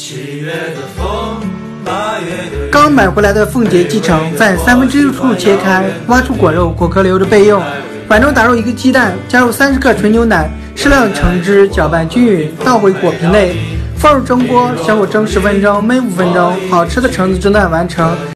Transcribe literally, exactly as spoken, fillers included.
刚买回来的凤蝶鸡肠，在三分之一处切开，挖出果肉，果壳留着备用。碗中打入一个鸡蛋，加入三十克纯牛奶，适量橙汁，搅拌均匀，倒回果皮内，放入蒸锅，小火蒸十分钟，焖五分钟，好吃的橙子蒸蛋完成。